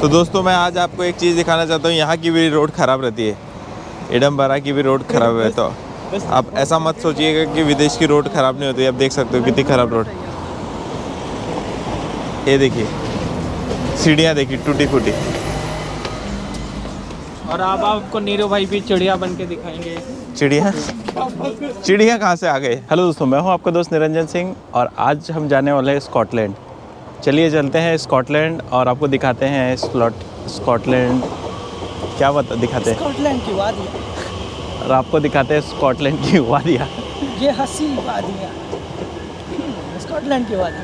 तो दोस्तों मैं आज आपको एक चीज़ दिखाना चाहता हूँ। यहाँ की भी रोड ख़राब रहती है, एडिनबरा की भी रोड ख़राब है। तो आप ऐसा मत सोचिएगा कि विदेश की रोड ख़राब नहीं होती। आप देख सकते हो कितनी ख़राब रोड। ये देखिए सीढ़ियाँ देखिए टूटी फूटी। और अब आपको नीरू भाई भी चिड़िया बन के दिखाएंगे। चिड़िया कहाँ से आ गए। हेलो दोस्तों, मैं हूँ आपका दोस्त निरंजन सिंह और आज हम जाने वाले हैं स्कॉटलैंड। चलिए चलते हैं स्कॉटलैंड और आपको दिखाते हैं स्कॉटलैंड क्या दिखाते हैं स्कॉटलैंड की वादियाँ। और आपको दिखाते हैं स्कॉटलैंड की वादियाँ। ये हसीन वादियाँ, स्कॉटलैंड की वादियाँ।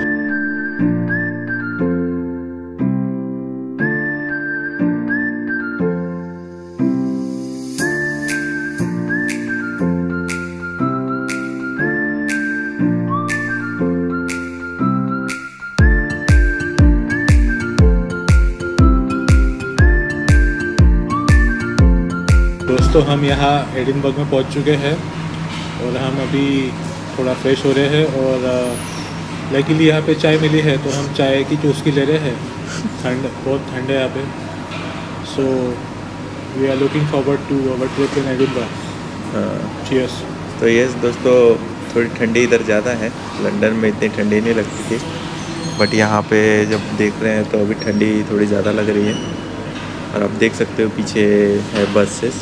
दोस्तों हम यहाँ एडिनबर्ग में पहुँच चुके हैं और हम अभी थोड़ा फ्रेश हो रहे हैं और लकीली यहाँ पे चाय मिली है तो हम चाय की चुस्की ले रहे हैं। बहुत ठंड है यहाँ पे, so we are looking forward to our trip in Edinburgh. Cheers. तो यस दोस्तों, थोड़ी ठंडी इधर ज़्यादा है। लंदन में इतनी ठंडी नहीं लगती थी, बट यहाँ पे जब देख रहे हैं तो अभी ठंडी थोड़ी ज़्यादा लग रही है। और आप देख सकते हो पीछे है बसेस।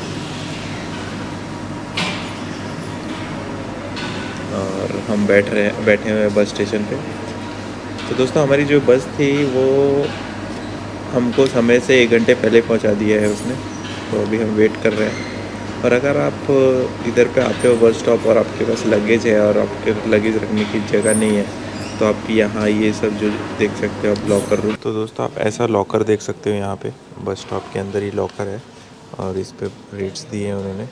और हम बैठे हुए बस स्टेशन पे। तो दोस्तों हमारी जो बस थी वो हमको समय से 1 घंटे पहले पहुंचा दिया है उसने। तो अभी हम वेट कर रहे हैं। और अगर आप इधर पे आते हो बस स्टॉप और आपके पास लगेज है और आपके लगेज रखने की जगह नहीं है तो आप यहाँ ये सब जो देख सकते हो आप लॉकर रूम। तो दोस्तों आप ऐसा लॉकर देख सकते हो यहाँ पे बस स्टॉप के अंदर ही लॉकर है। और इस पे रेट्स दिए हैं उन्होंने।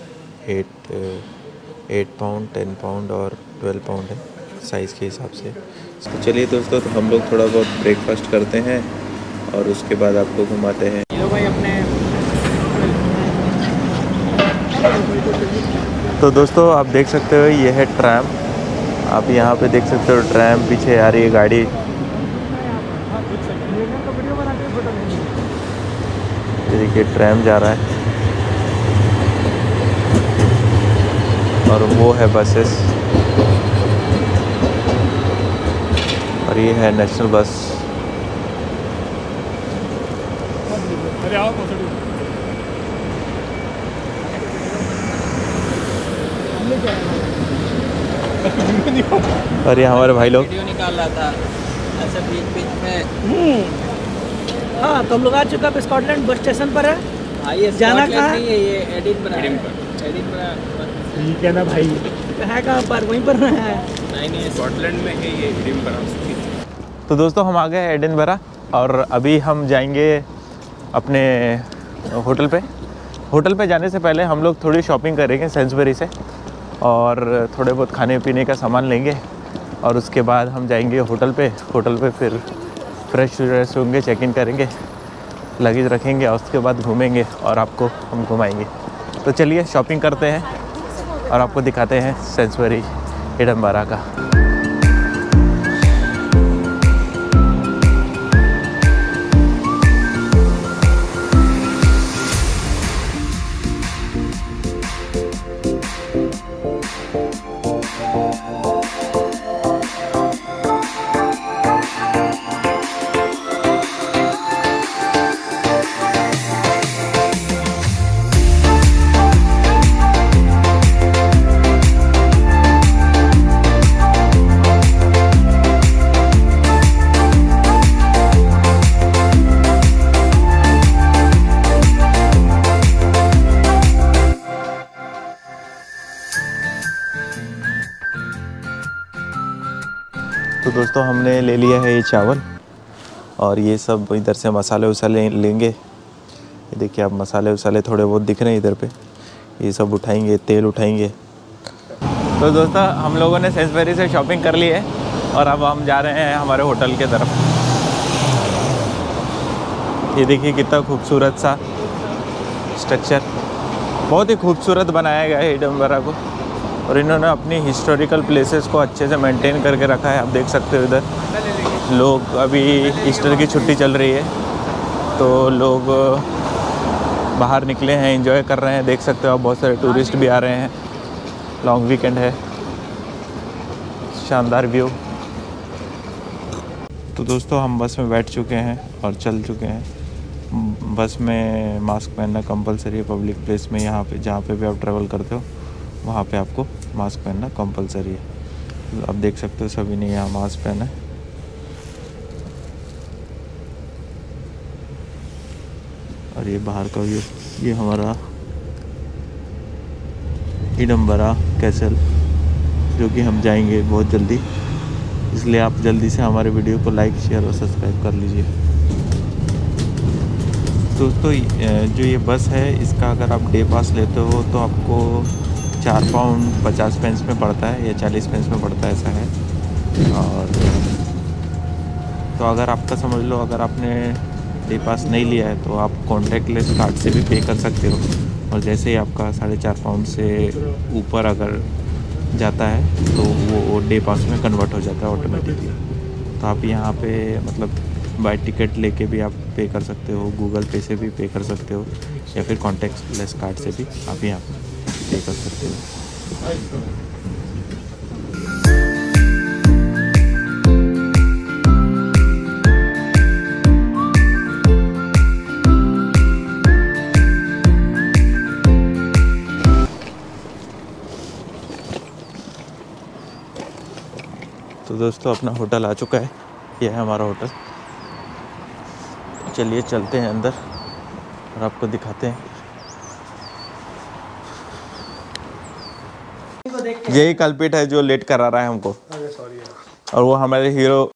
8 पाउंड, 10 पाउंड और 12 पाउंड है साइज़ के हिसाब से। तो चलिए दोस्तों, तो हम लोग थोड़ा बहुत ब्रेकफास्ट करते हैं और उसके बाद आपको घुमाते हैं। भाई अपने तो दोस्तों आप देख सकते हो ये है ट्रैम। आप यहाँ पे देख सकते हो ट्रैम, पीछे आ रही है गाड़ी। ये देखिए ट्रैम जा रहा है और वो है बसेस और ये है नेशनल बस। और ये हमारे भाई लोग वीडियो निकाल रहा था ऐसे बीच में। हाँ तो हम लोग आ चुका है स्कॉटलैंड बस स्टेशन पर है। हाँ ये जाना कहाँ है? ये एडिनबरा ठीक है ना भाई। कहाँ पर वहीं पर है? नहीं स्कॉटलैंड में है ये एडिनबरा। तो दोस्तों हम आ गए एडिनबरा और अभी हम जाएंगे अपने होटल पे जाने से पहले हम लोग थोड़ी शॉपिंग करेंगे सेंसबरी से और थोड़े बहुत खाने पीने का सामान लेंगे और उसके बाद हम जाएंगे होटल पे फिर फ्रेश होंगे, चेक इन करेंगे, लगेज रखेंगे और उसके बाद घूमेंगे और आपको हम घुमाएंगे। तो चलिए शॉपिंग करते हैं और आपको दिखाते हैं सेंसबरी एडिनबरा का। तो दोस्तों हमने ले लिया है ये चावल और ये सब इधर से मसाले वसाले लेंगे। ये देखिए आप मसाले वसाले थोड़े बहुत दिख रहे हैं इधर पे। ये सब उठाएंगे, तेल उठाएंगे। तो दोस्तों हम लोगों ने सेंसबरी से शॉपिंग कर ली है और अब हम जा रहे हैं हमारे होटल के तरफ। ये देखिए कितना खूबसूरत सा स्ट्रक्चर, बहुत ही खूबसूरत बनाया गया है एडिनबरा को। और इन्होंने अपनी हिस्टोरिकल प्लेसेस को अच्छे से मेंटेन करके रखा है। आप देख सकते हो इधर लोग, अभी ईस्टर की छुट्टी चल रही है तो लोग बाहर निकले हैं, एंजॉय कर रहे हैं। देख सकते हो आप, बहुत सारे टूरिस्ट भी आ रहे हैं। लॉन्ग वीकेंड है, शानदार व्यू। तो दोस्तों हम बस में बैठ चुके हैं और चल चुके हैं। बस में मास्क पहनना कंपलसरी है पब्लिक प्लेस में। यहाँ पे जहाँ पे भी आप ट्रैवल करते हो वहाँ पे आपको मास्क पहनना कंपलसरी है। आप देख सकते हो सभी ने यहाँ मास्क पहना है। और ये बाहर का व्यू, ये हमारा इडम्बरा कैसल, जो कि हम जाएंगे बहुत जल्दी। इसलिए आप जल्दी से हमारे वीडियो को लाइक, शेयर और सब्सक्राइब कर लीजिए। दोस्तों जो ये बस है, इसका अगर आप डे पास लेते हो तो आपको 4 पाउंड 50 पेंस में पड़ता है या 40 पेंस में पड़ता है, ऐसा है। और तो अगर आपका समझ लो, अगर आपने डे पास नहीं लिया है तो आप कॉन्टैक्टलेस कार्ड से भी पे कर सकते हो। और जैसे ही आपका 4.5 पाउंड से ऊपर अगर जाता है तो वो डे पास में कन्वर्ट हो जाता है ऑटोमेटिकली। तो आप यहाँ पे मतलब बाय टिकट लेके भी आप पे कर सकते हो, गूगल पे से भी पे कर सकते हो, या फिर कॉन्टैक्टलेस कार्ड से भी आप यहाँ पे कर सकते हो। तो दोस्तों अपना होटल आ चुका है, यह है हमारा होटल। चलिए चलते हैं अंदर और आपको दिखाते हैं। यही कल्पिट है जो लेट करा रहा है हमको। और वो हमारे हीरो